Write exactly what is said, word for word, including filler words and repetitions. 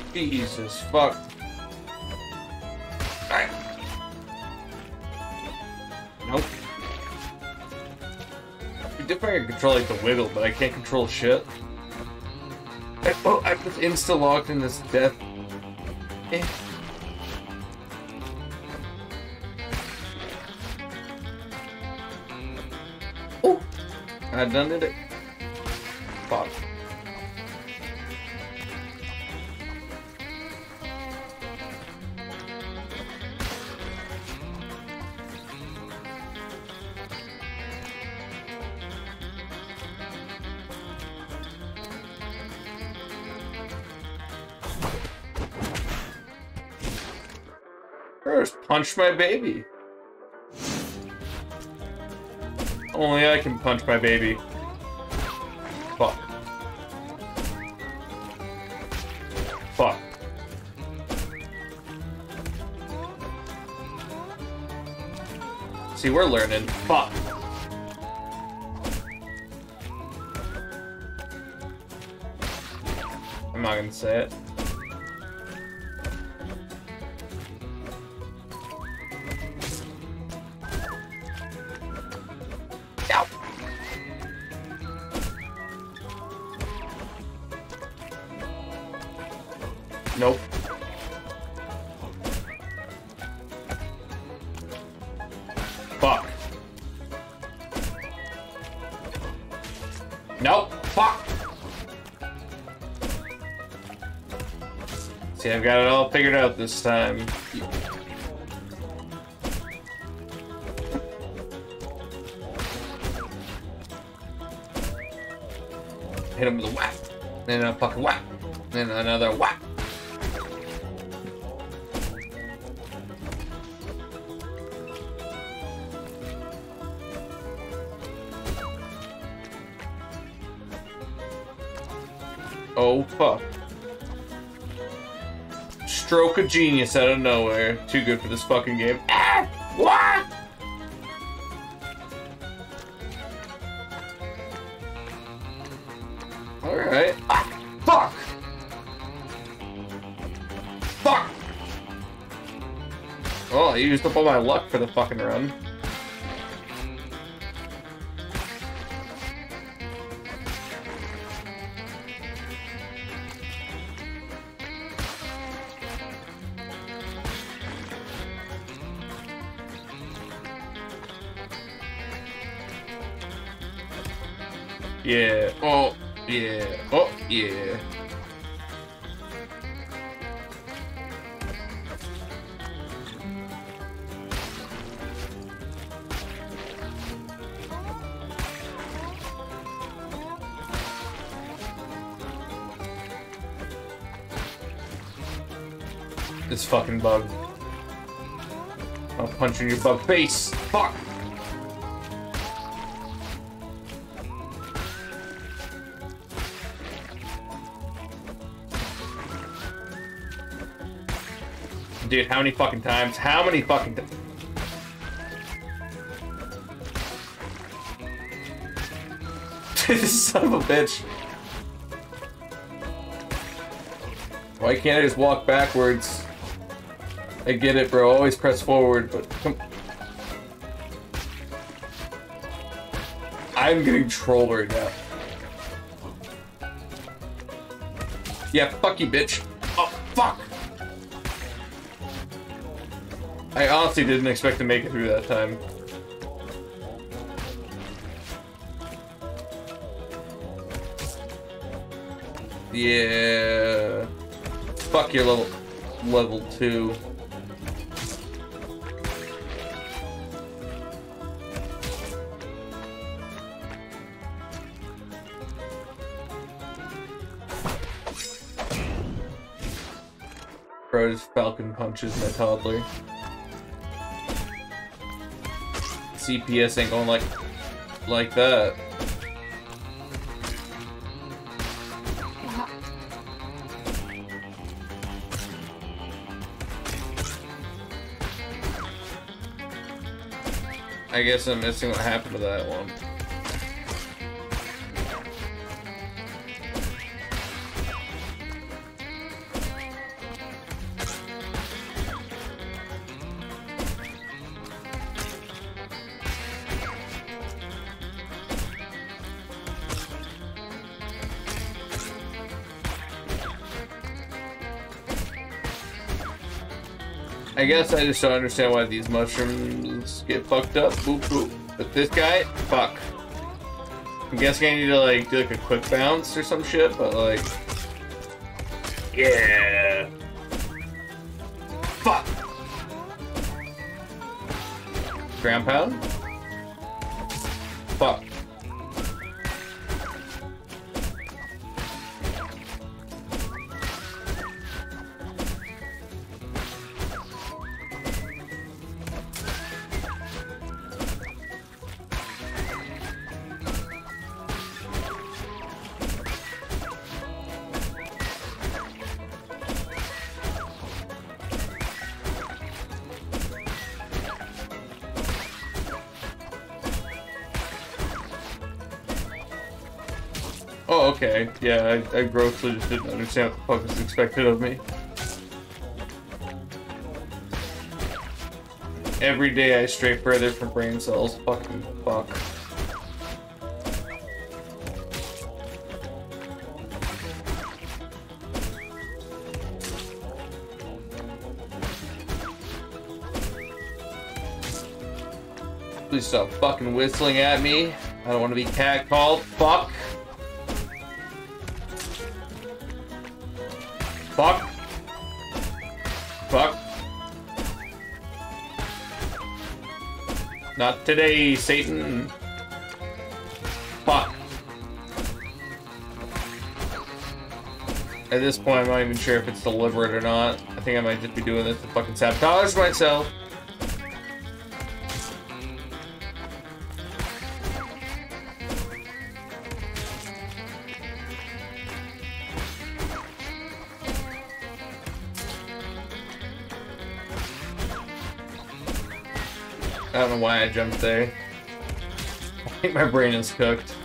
Jesus fuck. Alright. Nope. It'd be different I can control like the wiggle, but I can't control shit. I, oh, I'm just insta locked in this death. Eh. Oh! I done did it. Fuck. First, punch my baby. Only I can punch my baby. Fuck. Fuck. See, we're learning. Fuck. I'm not gonna say it. Nope. Fuck. Nope. Fuck. See, I've got it all figured out this time. Hit him with a whack. Then a fucking whack. Then another whack. Oh, fuck. Stroke of genius out of nowhere. Too good for this fucking game. Ah! What? Alright. Ah, fuck! Fuck! Oh, I used up all my luck for the fucking run. Yeah. Oh, yeah. Oh, yeah. This fucking bug. I'll punch in your bug face. Fuck. Dude, how many fucking times? How many fucking times? This son of a bitch. Why can't I just walk backwards? I get it, bro. Always press forward, but come. I'm getting trolled right now. Yeah, fuck you, bitch. Oh, fuck. I honestly didn't expect to make it through that time. Yeah. Fuck your level level two. Bro just falcon punches my toddler. C P S ain't going like like that. I guess I'm missing what happened to that one. I guess I just don't understand why these mushrooms get fucked up. Boop, boop. But this guy, fuck. I'm guessing I need to, like, do, like, a quick bounce or some shit, but, like... Yeah! Fuck! Ground pound? Fuck. Oh, okay. Yeah, I, I grossly just didn't understand what the fuck was expected of me. Every day I stray further from brain cells. Fucking fuck. Please stop fucking whistling at me. I don't want to be catcalled. Fuck. Fuck. Fuck. Not today, Satan. Fuck. At this point, I'm not even sure if it's deliberate or not. I think I might just be doing this to fucking sabotage myself. I don't know why I jumped there. I think my brain is cooked.